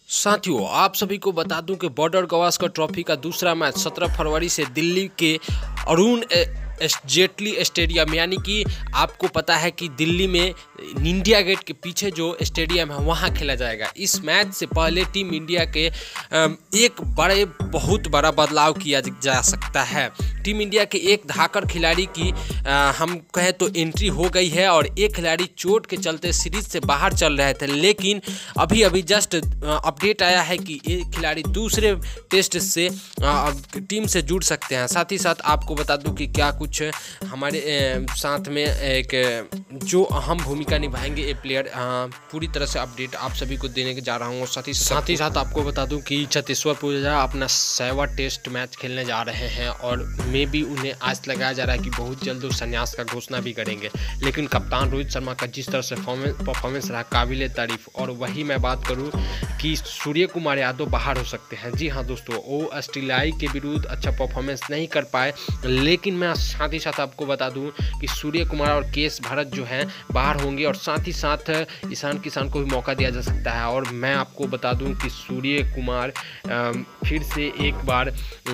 साथियों, आप सभी को बता दूं कि बॉर्डर गावस्कर ट्रॉफी का दूसरा मैच 17 फरवरी से दिल्ली के अरुण जेटली स्टेडियम, यानी कि आपको पता है कि दिल्ली में इंडिया गेट के पीछे जो स्टेडियम है वहां खेला जाएगा। इस मैच से पहले टीम इंडिया के एक बहुत बड़ा बदलाव किया जा सकता है। टीम इंडिया के एक धाकड़ खिलाड़ी की हम कहें तो एंट्री हो गई है और एक खिलाड़ी चोट के चलते सीरीज से बाहर चल रहे थे, लेकिन अभी जस्ट अपडेट आया है कि एक खिलाड़ी दूसरे टेस्ट से टीम से जुड़ सकते हैं। साथ ही साथ आपको बता दूं कि क्या कुछ हमारे साथ में एक जो अहम भूमिका निभाएंगे ये प्लेयर, पूरी तरह से अपडेट आप सभी को देने के जा रहा हूँ। साथ ही साथ आपको बता दूं कि चतेश्वर पुजारा अपना 6वां टेस्ट मैच खेलने जा रहे हैं और मे भी उन्हें आज लगाया जा रहा है कि बहुत जल्द वो संन्यास का घोषणा भी करेंगे। लेकिन कप्तान रोहित शर्मा का जिस तरह से परफॉर्मेंस रहा काबिल तारीफ, और वही मैं बात करूं कि सूर्य कुमार यादव बाहर हो सकते हैं। जी हाँ दोस्तों, वो ऑस्ट्रेलियाई के विरुद्ध अच्छा परफॉर्मेंस नहीं कर पाए, लेकिन मैं साथ ही साथ आपको बता दूं कि सूर्य कुमार और केएस भरत जो हैं बाहर होंगे और साथ ही साथ ईशान किशन को भी मौका दिया जा सकता है। और मैं आपको बता दूं कि सूर्य कुमार फिर से एक बार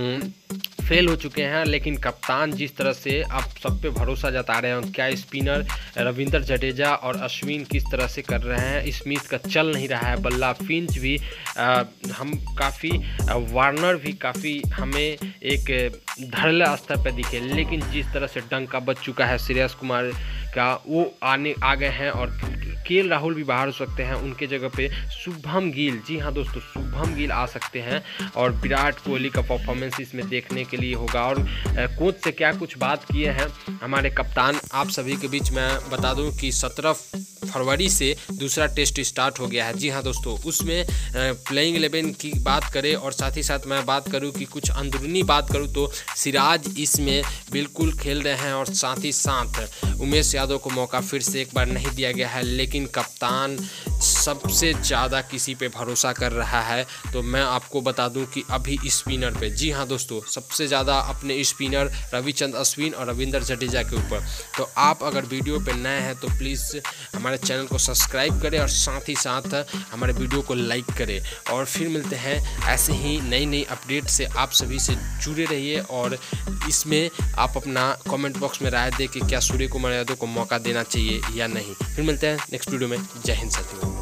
फेल हो चुके हैं, लेकिन कप्तान जिस तरह से आप सब पे भरोसा जता रहे हैं, क्या स्पिनर रविंद्र जडेजा और अश्विन किस तरह से कर रहे हैं, स्मिथ का चल नहीं रहा है, बल्ला फिंच भी हम काफ़ी वार्नर भी काफ़ी हमें एक धड़ल्ले स्तर पर दिखे, लेकिन जिस तरह से डंका बच चुका है श्रेयस कुमार का, वो आ गए हैं और केएल राहुल भी बाहर हो सकते हैं। उनके जगह पे शुभम गिल, जी हाँ दोस्तों, शुभम गिल आ सकते हैं और विराट कोहली का परफॉर्मेंस इसमें देखने के लिए होगा। और कोच से क्या कुछ बात किए हैं हमारे कप्तान, आप सभी के बीच मैं बता दूं कि 17 फरवरी से दूसरा टेस्ट स्टार्ट हो गया है। जी हाँ दोस्तों, उसमें प्लेइंग 11 की बात करें और साथ ही साथ मैं बात करूं कि कुछ अंदरूनी बात करूं तो सिराज इसमें बिल्कुल खेल रहे हैं और साथ ही साथ उमेश यादव को मौका फिर से एक बार नहीं दिया गया है, लेकिन कप्तान सबसे ज़्यादा किसी पे भरोसा कर रहा है। तो मैं आपको बता दूं कि अभी स्पिनर पे, जी हाँ दोस्तों, सबसे ज़्यादा अपने स्पिनर रविचंद्र अश्विन और रविंद्र जडेजा के ऊपर। तो आप अगर वीडियो पे नए हैं तो प्लीज़ हमारे चैनल को सब्सक्राइब करें और साथ ही साथ हमारे वीडियो को लाइक करें। और फिर मिलते हैं ऐसे ही नई अपडेट से, आप सभी से जुड़े रहिए और इसमें आप अपना कमेंट बॉक्स में राय दें कि क्या सूर्य कुमार यादव को मौका देना चाहिए या नहीं। फिर मिलते हैं नेक्स्ट वीडियो में। जय हिंद साथियों।